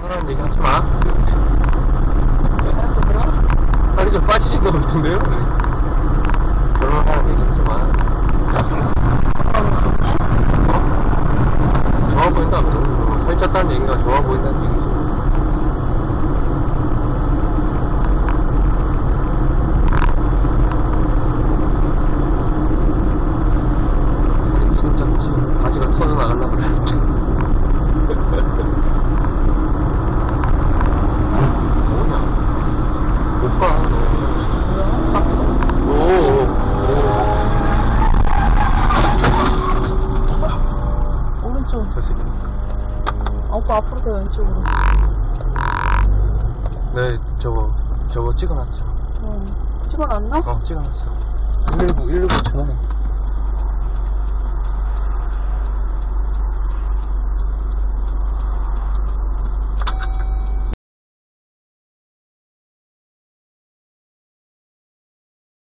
결혼하는 얘기 하지 마. 알았어, 그럼? 살이 좀 빠지신 것 같은데요? 결혼하는 얘기 하지 마. 좋아 보인다, 그러면. 살쪘다는 얘기가 좋아 보인다는 얘기죠. 살이 찌긴 쪘지. 바지가 터져나가려고 그래. 뭐냐? 오빠, 너. 오. 오른쪽. 됐어. 오빠 앞으로 더 왼쪽으로. 네, 저거 찍어놨죠. 찍어놨나? 찍어놨어. 119 전화해.